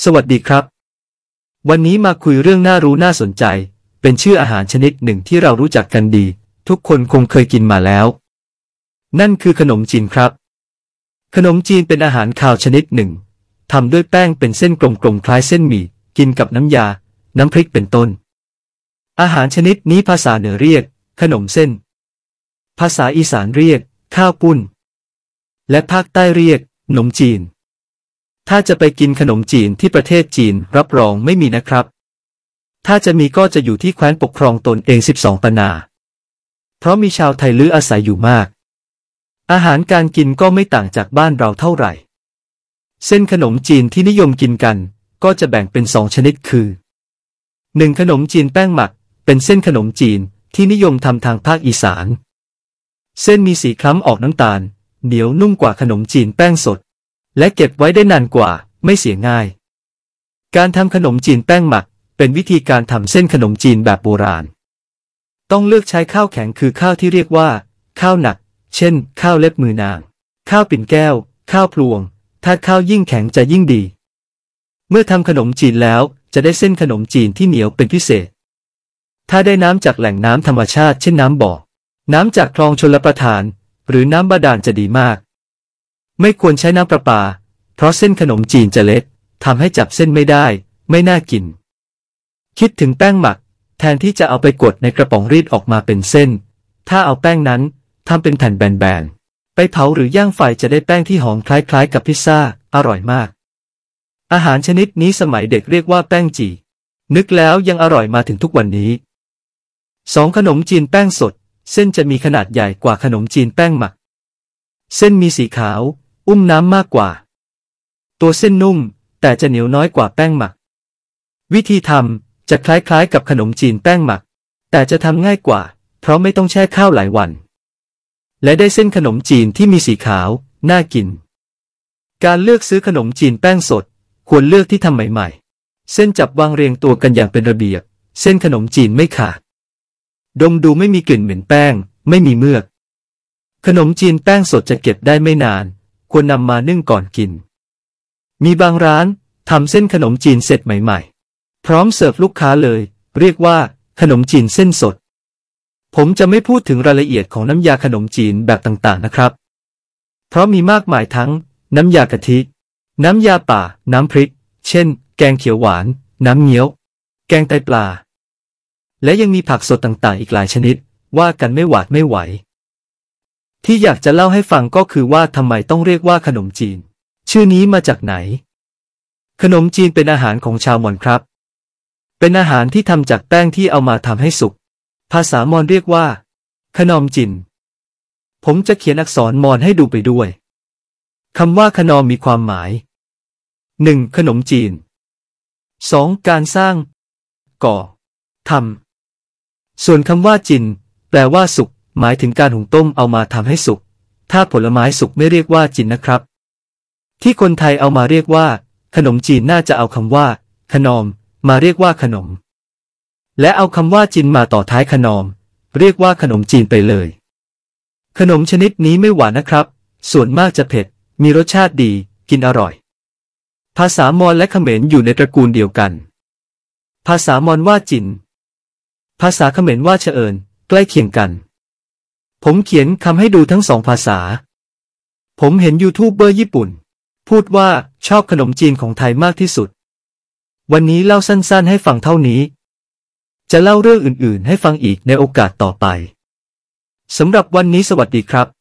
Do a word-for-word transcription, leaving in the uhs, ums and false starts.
สวัสดีครับวันนี้มาคุยเรื่องน่ารู้น่าสนใจเป็นชื่ออาหารชนิดหนึ่งที่เรารู้จักกันดีทุกคนคงเคยกินมาแล้วนั่นคือขนมจีนครับขนมจีนเป็นอาหารคาวชนิดหนึ่งทำด้วยแป้งเป็นเส้นกลมๆคล้ายเส้นหมี่กินกับน้ำยาน้ำพริกเป็นต้นอาหารชนิดนี้ภาษาเหนือเรียกขนมเส้นภาษาอีสานเรียกข้าวปุ้นและภาคใต้เรียกขนมจีนถ้าจะไปกินขนมจีนที่ประเทศจีนรับรองไม่มีนะครับถ้าจะมีก็จะอยู่ที่แคว้นปกครองตนเองสิบสองปนาเพราะมีชาวไทยลื้ออาศัยอยู่มากอาหารการกินก็ไม่ต่างจากบ้านเราเท่าไหร่เส้นขนมจีนที่นิยมกินกันก็จะแบ่งเป็นสองชนิดคือหนึ่งขนมจีนแป้งหมักเป็นเส้นขนมจีนที่นิยมทำทางภาคอีสานเส้นมีสีคล้ำออกน้ำตาลเหนียวนุ่มกว่าขนมจีนแป้งสดและเก็บไว้ได้นานกว่าไม่เสียง่ายการทำขนมจีนแป้งหมักเป็นวิธีการทำเส้นขนมจีนแบบโบราณต้องเลือกใช้ข้าวแข็งคือข้าวที่เรียกว่าข้าวหนักเช่นข้าวเล็บมือนางข้าวปิ่นแก้วข้าวพลวงถ้าข้าวยิ่งแข็งจะยิ่งดีเมื่อทำขนมจีนแล้วจะได้เส้นขนมจีนที่เหนียวเป็นพิเศษถ้าได้น้ำจากแหล่งน้ำธรรมชาติเช่นน้ำบ่อน้ำจากคลองชลประทานหรือน้ำบาดาลจะดีมากไม่ควรใช้น้ำประปาเพราะเส้นขนมจีนจะเละทำให้จับเส้นไม่ได้ไม่น่ากินคิดถึงแป้งหมักแทนที่จะเอาไปกดในกระป๋องรีดออกมาเป็นเส้นถ้าเอาแป้งนั้นทำเป็นแผ่นแบนๆไปเผาหรือย่างไฟจะได้แป้งที่หอมคล้ายๆกับพิซซ่าอร่อยมากอาหารชนิดนี้สมัยเด็กเรียกว่าแป้งจี่นึกแล้วยังอร่อยมาถึงทุกวันนี้สองขนมจีนแป้งสดเส้นจะมีขนาดใหญ่กว่าขนมจีนแป้งหมักเส้นมีสีขาวอุ้มน้ำมากกว่าตัวเส้นนุ่มแต่จะเหนียวน้อยกว่าแป้งหมักวิธีทำจะคล้ายๆกับขนมจีนแป้งหมักแต่จะทำง่ายกว่าเพราะไม่ต้องแช่ข้าวหลายวันและได้เส้นขนมจีนที่มีสีขาวน่ากินการเลือกซื้อขนมจีนแป้งสดควรเลือกที่ทำใหม่ๆเส้นจับวางเรียงตัวกันอย่างเป็นระเบียบเส้นขนมจีนไม่ขาดดมดูไม่มีกลิ่นเหม็นแป้งไม่มีเมือกขนมจีนแป้งสดจะเก็บได้ไม่นานควรนำมานึ่งก่อนกินมีบางร้านทำเส้นขนมจีนเสร็จใหม่ๆพร้อมเสิร์ฟลูกค้าเลยเรียกว่าขนมจีนเส้นสดผมจะไม่พูดถึงรายละเอียดของน้ำยาขนมจีนแบบต่างๆนะครับเพราะมีมากมายทั้งน้ำยากะทิน้ำยาป่าน้ำพริกเช่นแกงเขียวหวานน้ำเงี้ยวแกงไตปลาและยังมีผักสดต่างๆอีกหลายชนิดว่ากันไม่หวาดไม่ไหวที่อยากจะเล่าให้ฟังก็คือว่าทำไมต้องเรียกว่าขนมจีนชื่อนี้มาจากไหนขนมจีนเป็นอาหารของชาวมอญครับเป็นอาหารที่ทำจากแป้งที่เอามาทำให้สุกภาษามอญเรียกว่าขนมจีนผมจะเขียนอักษรมอญให้ดูไปด้วยคำว่าขนมมีความหมายหนึ่งขนมจีนสองการสร้างก่อทำส่วนคำว่าจินแปลว่าสุกหมายถึงการหุงต้มเอามาทำให้สุกถ้าผลไม้สุกไม่เรียกว่าจินนะครับที่คนไทยเอามาเรียกว่าขนมจีนน่าจะเอาคำว่าขนมมาเรียกว่าขนมและเอาคำว่าจินมาต่อท้ายขนมเรียกว่าขนมจีนไปเลยขนมชนิดนี้ไม่หวานนะครับส่วนมากจะเผ็ดมีรสชาติดีกินอร่อยภาษามอญและเขมรอยู่ในตระกูลเดียวกันภาษามอญว่าจินภาษาเขมรว่าเฉอิญใกล้เคียงกันผมเขียนคำให้ดูทั้งสองภาษาผมเห็นยูทูบเบอร์ญี่ปุ่นพูดว่าชอบขนมจีนของไทยมากที่สุดวันนี้เล่าสั้นๆให้ฟังเท่านี้จะเล่าเรื่องอื่นๆให้ฟังอีกในโอกาสต่อไปสำหรับวันนี้สวัสดีครับ